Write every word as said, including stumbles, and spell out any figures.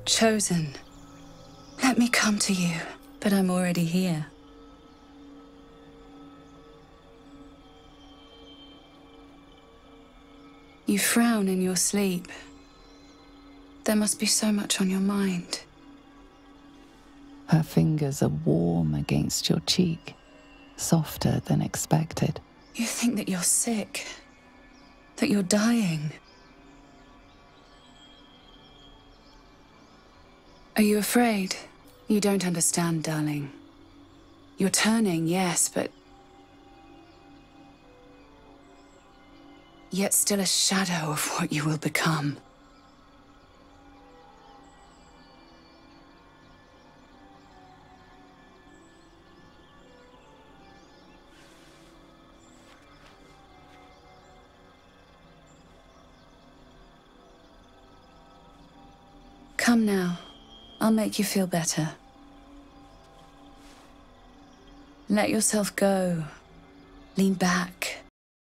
Chosen. Let me come to you. But I'm already here. You frown in your sleep. There must be so much on your mind. Her fingers are warm against your cheek, softer than expected. You think that you're sick, that you're dying. Are you afraid? You don't understand, darling. You're turning, yes, but... yet still a shadow of what you will become. Come now. I'll make you feel better. Let yourself go. Lean back.